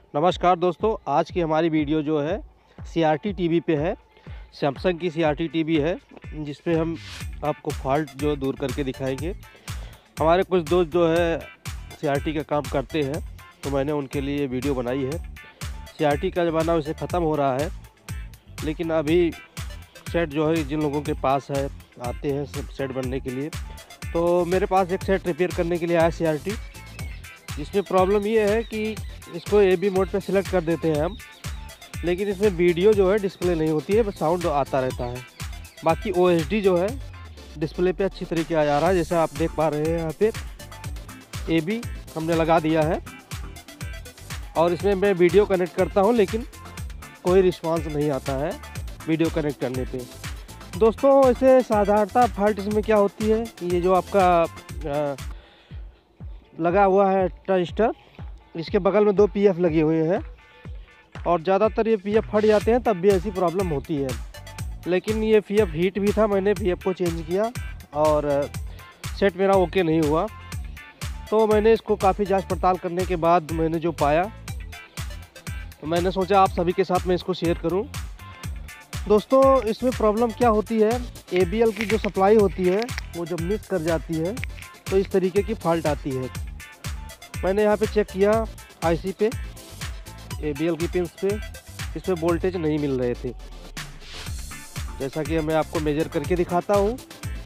नमस्कार दोस्तों, आज की हमारी वीडियो जो है CRT टीवी पे है। सैमसंग की CRT टीवी है जिसपे हम आपको फॉल्ट जो दूर करके दिखाएंगे। हमारे कुछ दोस्त जो है CRT का काम करते हैं, तो मैंने उनके लिए वीडियो बनाई है। CRT का ज़माना वैसे ख़त्म हो रहा है, लेकिन अभी सेट जो है जिन लोगों के पास है आते हैं सब सेट बनने के लिए। तो मेरे पास एक सेट रिपेयर करने के लिए आया CRT, जिसमें प्रॉब्लम ये है कि इसको AB मोड पे सिलेक्ट कर देते हैं हम, लेकिन इसमें वीडियो जो है डिस्प्ले नहीं होती है, बस साउंड आता रहता है। बाकी OSD जो है डिस्प्ले पे अच्छी तरीके आ जा रहा है। जैसे आप देख पा रहे हैं यहाँ पे AB हमने लगा दिया है और इसमें मैं वीडियो कनेक्ट करता हूँ, लेकिन कोई रिस्पांस नहीं आता है वीडियो कनेक्ट करने पे। दोस्तों, इसे साधारणतः फॉल्ट इसमें क्या होती है, ये जो आपका लगा हुआ है ट्रांजिस्टर, इसके बगल में 2 PF लगे हुए हैं और ज़्यादातर ये PF फट जाते हैं, तब भी ऐसी प्रॉब्लम होती है। लेकिन ये PF हीट भी था, मैंने PF को चेंज किया और सेट मेरा ओके नहीं हुआ। तो मैंने इसको काफ़ी जांच पड़ताल करने के बाद मैंने जो पाया, तो मैंने सोचा आप सभी के साथ मैं इसको शेयर करूं। दोस्तों, इसमें प्रॉब्लम क्या होती है, ABL की जो सप्लाई होती है वो जब मिस कर जाती है तो इस तरीके की फॉल्ट आती है। मैंने यहाँ पे चेक किया IC पे, ABL की पिंस पे, इसमें वोल्टेज नहीं मिल रहे थे। जैसा कि मैं आपको मेजर करके दिखाता हूँ।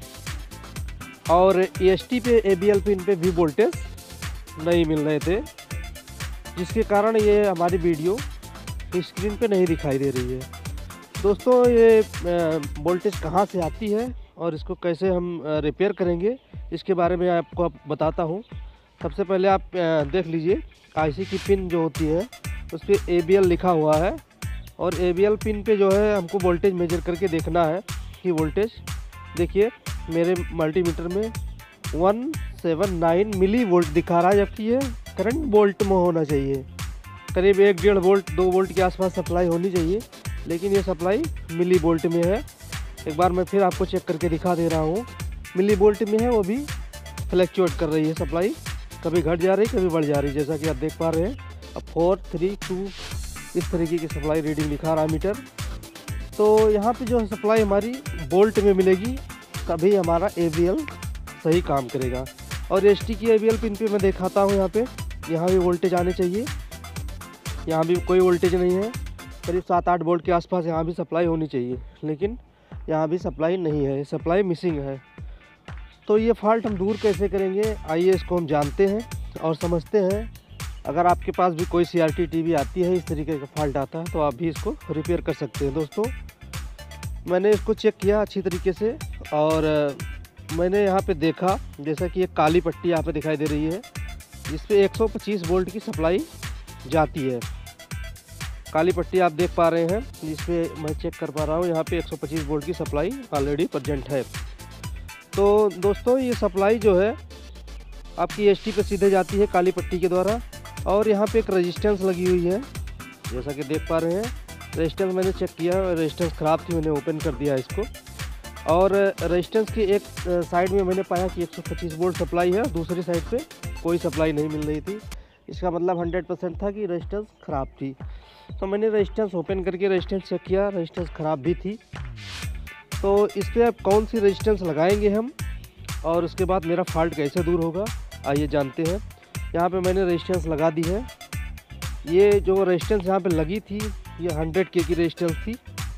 और EST पे ABL पिन पे भी वोल्टेज नहीं मिल रहे थे, जिसके कारण ये हमारी वीडियो स्क्रीन पे नहीं दिखाई दे रही है। दोस्तों, ये वोल्टेज कहाँ से आती है और इसको कैसे हम रिपेयर करेंगे, इसके बारे में आपको बताता हूँ। सबसे पहले आप देख लीजिए, IC की पिन जो होती है उस पर ABL लिखा हुआ है और ABL पिन पे जो है हमको वोल्टेज मेजर करके देखना है कि वोल्टेज, देखिए मेरे मल्टीमीटर में 179 मिली वोल्ट दिखा रहा है, जबकि ये करंट वोल्ट में होना चाहिए। करीब 1-1.5 वोल्ट 2 वोल्ट के आसपास सप्लाई होनी चाहिए, लेकिन ये सप्लाई मिली वोल्ट में है। एक बार मैं फिर आपको चेक करके दिखा दे रहा हूँ, मिली वोल्ट में है, वो भी फ्लैक्चुएट कर रही है सप्लाई, कभी घट जा रही कभी बढ़ जा रही, जैसा कि आप देख पा रहे हैं। अब 4, 3, 2 इस तरीके की सप्लाई रीडिंग दिखा रहा है मीटर। तो यहाँ पे जो है सप्लाई हमारी वोल्ट में मिलेगी, तभी हमारा ABL सही काम करेगा। और ST की ABL पिन पे मैं दिखाता हूँ, यहाँ भी वोल्टेज आने चाहिए, यहाँ भी कोई वोल्टेज नहीं है। करीब 7-8 वोल्ट के आसपास यहाँ भी सप्लाई होनी चाहिए, लेकिन यहाँ भी सप्लाई नहीं है, सप्लाई मिसिंग है। तो ये फॉल्ट हम दूर कैसे करेंगे, आइए इसको हम जानते हैं और समझते हैं। अगर आपके पास भी कोई CRT टीवी आती है, इस तरीके का फॉल्ट आता है, तो आप भी इसको रिपेयर कर सकते हैं। दोस्तों, मैंने इसको चेक किया अच्छी तरीके से और मैंने यहाँ पे देखा, जैसा कि एक काली पट्टी यहाँ पे दिखाई दे रही है, जिस पे 125 वोल्ट की सप्लाई जाती है। काली पट्टी आप देख पा रहे हैं, जिस पे मैं चेक कर पा रहा हूँ, यहाँ पे 125 वोल्ट की सप्लाई ऑलरेडी प्रेजेंट है। तो दोस्तों, ये सप्लाई जो है आपकी ST पे सीधे जाती है काली पट्टी के द्वारा, और यहाँ पे एक रेजिस्टेंस लगी हुई है, जैसा कि देख पा रहे हैं। रेजिस्टेंस मैंने चेक किया, रेजिस्टेंस ख़राब थी, मैंने ओपन कर दिया इसको। और रेजिस्टेंस की एक साइड में मैंने पाया कि 125 वोल्ट सप्लाई है, दूसरी साइड पे कोई सप्लाई नहीं मिल रही थी। इसका मतलब 100% था कि रेजिस्टेंस ख़राब थी। तो मैंने रेजिस्टेंस ओपन करके रेजिस्टेंस चेक किया, रेजिस्टेंस ख़राब भी थी। तो इस पर अब कौन सी रेजिस्टेंस लगाएंगे हम और उसके बाद मेरा फॉल्ट कैसे दूर होगा, आइए जानते हैं। यहाँ पे मैंने रेजिस्टेंस लगा दी है। ये जो रेजिस्टेंस यहाँ पे लगी थी, ये 100K की रेजिस्टेंस थी।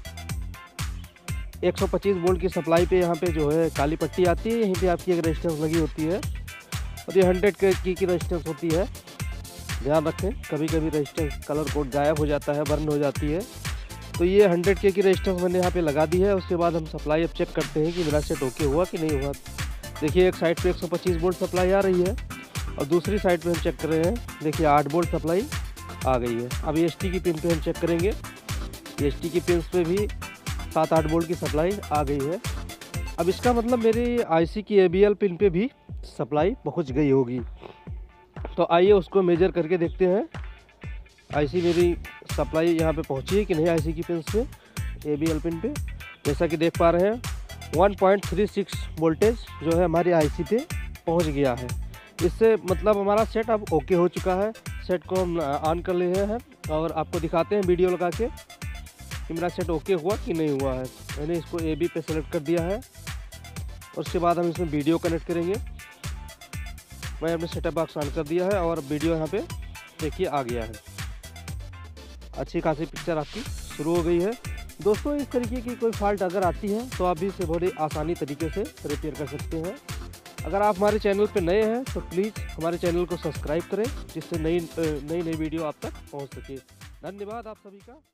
125 वोल्ट की सप्लाई पे यहाँ पे जो है काली पट्टी आती है, यहीं पे आपकी एक रेजिस्टेंस लगी होती है और ये 100K की रेजिस्टेंस होती है। ध्यान रखें, कभी कभी रेजिस्टेंस कलर कोड गायब हो जाता है, बर्न हो जाती है। तो ये 100K की रेजिस्टेंस मैंने यहाँ पे लगा दी है। उसके बाद हम सप्लाई अब चेक करते हैं कि मेरा सेट ओके हुआ कि नहीं हुआ। देखिए, एक साइड पे 125 वोल्ट सप्लाई आ रही है और दूसरी साइड पे हम चेक कर रहे हैं, देखिए 8 वोल्ट सप्लाई आ गई है। अब ST की पिन पे हम चेक करेंगे, ST की पिन पे भी 7-8 वोल्ट की सप्लाई आ गई है। अब इसका मतलब मेरी IC की ABL पिन पे भी सप्लाई पहुँच गई होगी। तो आइए उसको मेजर करके देखते हैं, IC मेरी सप्लाई यहाँ पे पहुँची है कि नहीं। IC की पिन पे, ABL पिन पे, जैसा कि देख पा रहे हैं 1.36 वोल्टेज जो है हमारी IC पे पहुँच गया है। इससे मतलब हमारा सेट अब ओके हो चुका है। सेट को हम ऑन कर लिए हैं और आपको दिखाते हैं वीडियो लगा के कि मेरा सेट ओके हुआ कि नहीं हुआ है। मैंने इसको AB पे सेलेक्ट कर दिया है और उसके बाद हम इसमें वीडियो कनेक्ट करेंगे। मैं अपने सेटअप बॉक्स ऑन कर दिया है और वीडियो यहाँ पे देखिए आ गया है। अच्छी खासी पिक्चर आपकी शुरू हो गई है। दोस्तों इस तरीके की कोई फॉल्ट अगर आती है तो आप भी इसे बड़ी आसानी तरीके से रिपेयर कर सकते हैं। अगर आप हमारे चैनल पर नए हैं तो प्लीज़ हमारे चैनल को सब्सक्राइब करें जिससे नई वीडियो आप तक पहुंच सके। धन्यवाद आप सभी का।